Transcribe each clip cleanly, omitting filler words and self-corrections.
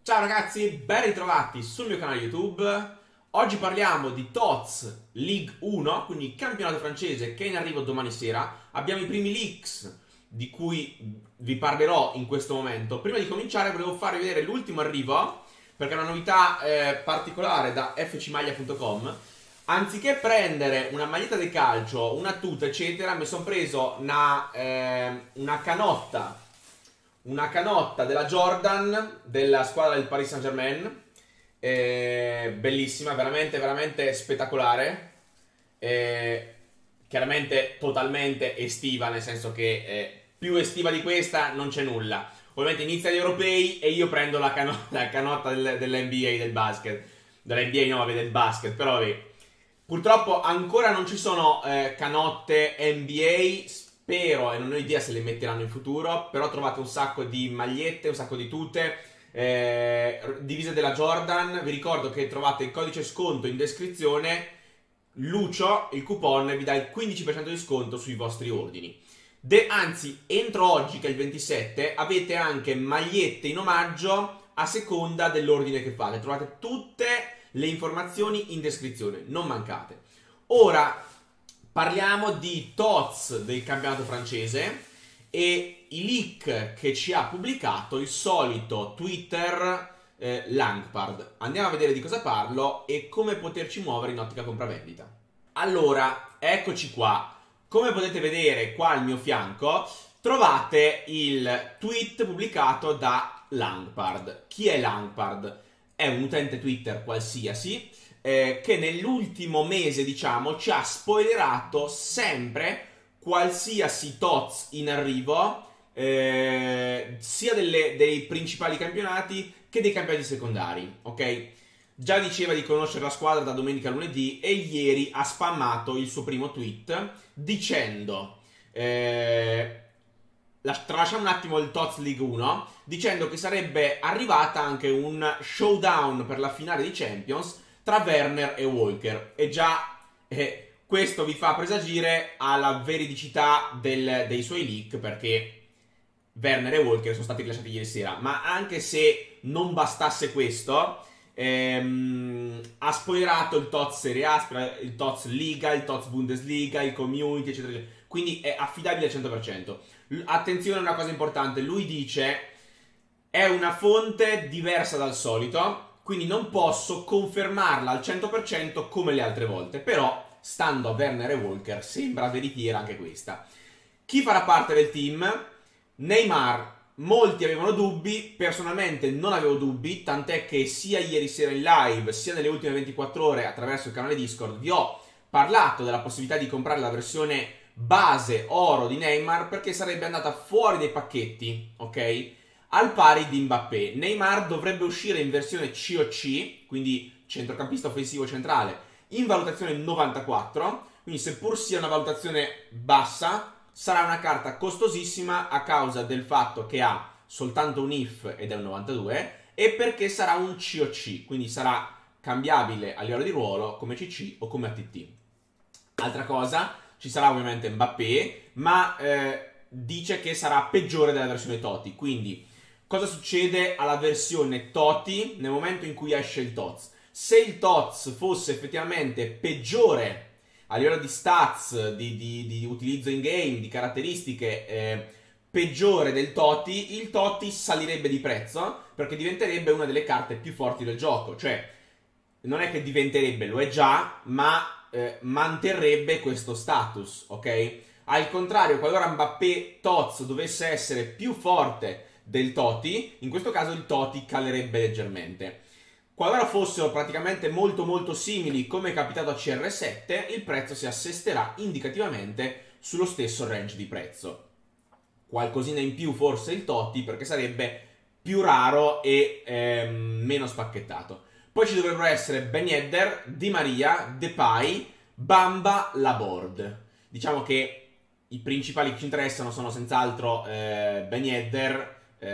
Ciao ragazzi, ben ritrovati sul mio canale YouTube. Oggi parliamo di TOTS League 1, quindi campionato francese che è in arrivo domani sera. Abbiamo i primi leaks di cui vi parlerò in questo momento. Prima di cominciare volevo farvi vedere l'ultimo arrivo, perché è una novità particolare da fcmaglia.com. Anziché prendere una maglietta di calcio, una tuta eccetera, mi sono preso una canotta della Jordan della squadra del Paris Saint-Germain. Bellissima, veramente veramente spettacolare. Chiaramente totalmente estiva, nel senso che più estiva di questa non c'è nulla. Ovviamente inizia gli europei e io prendo la canotta dell'NBA, del basket. Dell'NBA no, vabbè, del basket, però vabbè. Purtroppo ancora non ci sono canotte NBA. Spero, e non ho idea se le metteranno in futuro, però trovate un sacco di magliette, un sacco di tute divise della Jordan. Vi ricordo che trovate il codice sconto in descrizione. Lucio, il coupon, vi dà il 15% di sconto sui vostri ordini. Anzi, entro oggi, che è il 27, avete anche magliette in omaggio a seconda dell'ordine che fate. Trovate tutte le informazioni in descrizione, non mancate. Ora parliamo di TOTS del campionato francese e i leak che ci ha pubblicato il solito Twitter Lampard. Andiamo a vedere di cosa parlo e come poterci muovere in ottica compravendita. Allora, eccoci qua. Come potete vedere qua al mio fianco trovate il tweet pubblicato da Lampard. Chi è Lampard? È un utente Twitter qualsiasi che nell'ultimo mese, diciamo, ci ha spoilerato sempre qualsiasi TOTS in arrivo, sia dei principali campionati che dei campionati secondari, ok? Già diceva di conoscere la squadra da domenica a lunedì e ieri ha spammato il suo primo tweet dicendo, tralasciamo un attimo il TOTS League 1, dicendo che sarebbe arrivata anche un showdown per la finale di Champions tra Werner e Walker. E già questo vi fa presagire alla veridicità dei suoi leak, perché Werner e Walker sono stati rilasciati ieri sera. Ma anche se non bastasse questo, ha spoilerato il TOTS Serie A, il TOTS Liga, il TOTS Bundesliga, il Community, eccetera, eccetera. Quindi è affidabile al 100%. Attenzione a una cosa importante, lui dice è una fonte diversa dal solito, quindi non posso confermarla al 100% come le altre volte, però stando a Werner e Walker sembra veritiera anche questa. Chi farà parte del team? Neymar. Molti avevano dubbi, personalmente non avevo dubbi, tant'è che sia ieri sera in live sia nelle ultime 24 ore attraverso il canale Discord vi ho parlato della possibilità di comprare la versione base oro di Neymar, perché sarebbe andata fuori dai pacchetti, ok? Al pari di Mbappé. Neymar dovrebbe uscire in versione COC, quindi centrocampista offensivo centrale, in valutazione 94, quindi seppur sia una valutazione bassa, sarà una carta costosissima a causa del fatto che ha soltanto un IF ed è un 92 e perché sarà un COC, quindi sarà cambiabile a livello di ruolo come CC o come ATT. Altra cosa, ci sarà ovviamente Mbappé, ma dice che sarà peggiore della versione Totti, quindi cosa succede alla versione Totti nel momento in cui esce il TOTS? Se il TOTS fosse effettivamente peggiore a livello di stats, di utilizzo in game, di caratteristiche peggiore del Totti, il Totti salirebbe di prezzo perché diventerebbe una delle carte più forti del gioco. Cioè, non è che diventerebbe, lo è già, ma manterrebbe questo status, ok? Al contrario, qualora Mbappé TOTS dovesse essere più forte del Totti, in questo caso il Totti calerebbe leggermente. Qualora fossero praticamente molto molto simili, come è capitato a CR7, il prezzo si assesterà indicativamente sullo stesso range di prezzo. Qualcosina in più forse il Totti, perché sarebbe più raro e meno spacchettato. Poi ci dovrebbero essere Ben Yedder, Di Maria, Depay, Bamba, Laborde. Diciamo che i principali che ci interessano sono senz'altro Ben Yedder,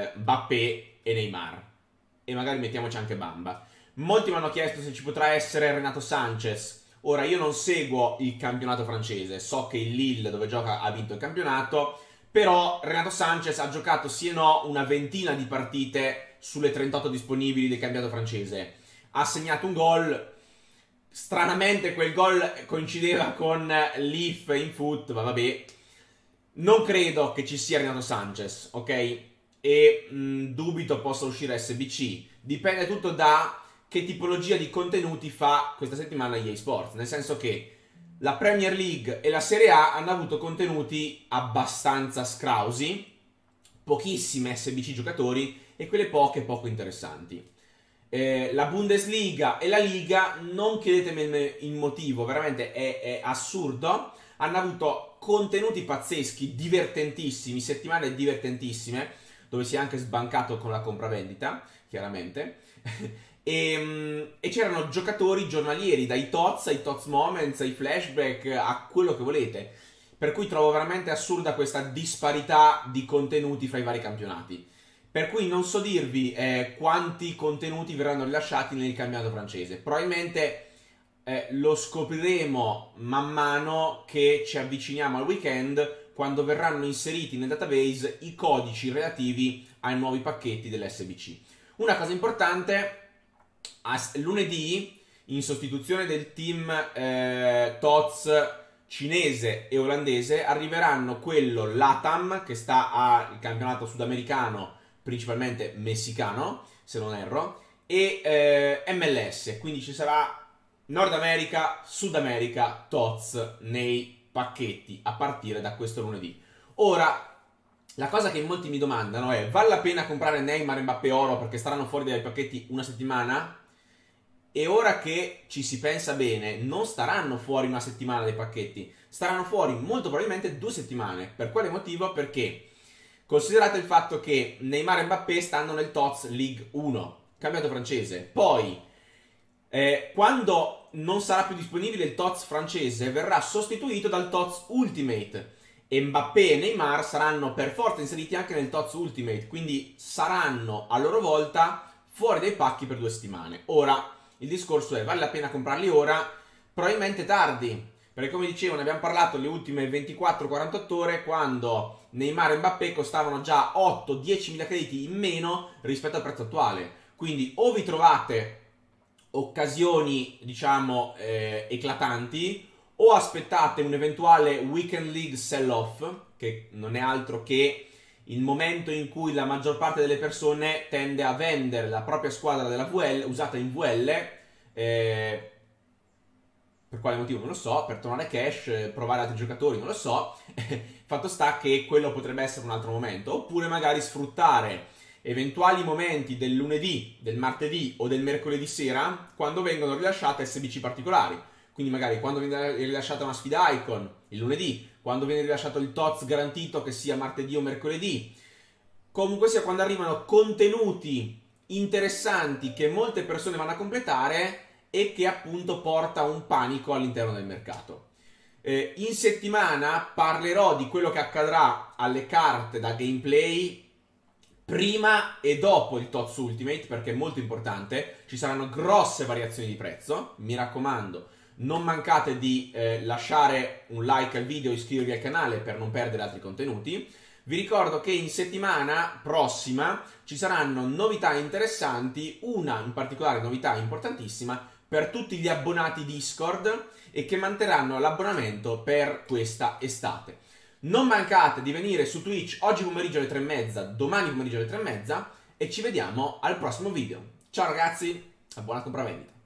Mbappé e Neymar. E magari mettiamoci anche Bamba. Molti mi hanno chiesto se ci potrà essere Renato Sanchez. Ora, io non seguo il campionato francese, so che il Lille, dove gioca, ha vinto il campionato, però Renato Sanchez ha giocato sì e no una ventina di partite sulle 38 disponibili del campionato francese. Ha segnato un gol, stranamente quel gol coincideva con l'IF in foot, ma vabbè. Non credo che ci sia Renato Sanchez, ok? E dubito possa uscire SBC. Dipende tutto da che tipologia di contenuti fa questa settimana EA Sports, nel senso che la Premier League e la Serie A hanno avuto contenuti abbastanza scrausi, pochissime SBC giocatori e quelle poco interessanti. La Bundesliga e la Liga, non chiedetemi il motivo, veramente è assurdo, hanno avuto contenuti pazzeschi, divertentissimi, settimane divertentissime, dove si è anche sbancato con la compravendita, chiaramente. E c'erano giocatori giornalieri, dai TOTS ai TOTS Moments, ai flashback, a quello che volete. Per cui trovo veramente assurda questa disparità di contenuti fra i vari campionati. Per cui non so dirvi quanti contenuti verranno rilasciati nel campionato francese. Probabilmente lo scopriremo man mano che ci avviciniamo al weekend, quando verranno inseriti nel database i codici relativi ai nuovi pacchetti dell'SBC. Una cosa importante: lunedì, in sostituzione del team TOTS cinese e olandese, arriveranno quello LATAM, che sta al campionato sudamericano, principalmente messicano, se non erro, e MLS, quindi ci sarà Nord America, Sud America, TOTS nei pacchetti a partire da questo lunedì. Ora, la cosa che molti mi domandano è: vale la pena comprare Neymar e Mbappé Oro perché staranno fuori dai pacchetti una settimana? E ora che ci si pensa bene, non staranno fuori una settimana dai pacchetti, staranno fuori molto probabilmente 2 settimane. Per quale motivo? Perché considerate il fatto che Neymar e Mbappé stanno nel TOTS League 1, campionato francese. Poi, quando non sarà più disponibile il TOTS francese, verrà sostituito dal TOTS Ultimate. E Mbappé e Neymar saranno per forza inseriti anche nel TOTS Ultimate, quindi saranno a loro volta fuori dai pacchi per 2 settimane. Ora, il discorso è: vale la pena comprarli ora? Probabilmente tardi, perché come dicevo, ne abbiamo parlato le ultime 24-48 ore, quando Neymar e Mbappé costavano già 8-10 mila crediti in meno rispetto al prezzo attuale. Quindi o vi trovate occasioni, diciamo, eclatanti, o aspettate un eventuale Weekend League sell-off, che non è altro che il momento in cui la maggior parte delle persone tende a vendere la propria squadra della VL, usata in VL, per quale motivo non lo so, per tornare cash, provare altri giocatori, non lo so. Fatto sta che quello potrebbe essere un altro momento, oppure magari sfruttare eventuali momenti del lunedì, del martedì o del mercoledì sera, quando vengono rilasciate SBC particolari. Quindi magari quando viene rilasciata una sfida Icon il lunedì, quando viene rilasciato il TOTS garantito, che sia martedì o mercoledì, comunque sia quando arrivano contenuti interessanti che molte persone vanno a completare e che appunto porta un panico all'interno del mercato. In settimana parlerò di quello che accadrà alle carte da gameplay prima e dopo il TOTS Ultimate, perché è molto importante. Ci saranno grosse variazioni di prezzo, mi raccomando. Non mancate di lasciare un like al video e iscrivervi al canale per non perdere altri contenuti. Vi ricordo che in settimana prossima ci saranno novità interessanti, una in particolare novità importantissima per tutti gli abbonati Discord e che manterranno l'abbonamento per questa estate. Non mancate di venire su Twitch oggi pomeriggio alle 3:30, domani pomeriggio alle 3:30 e ci vediamo al prossimo video. Ciao ragazzi, buona compravendita!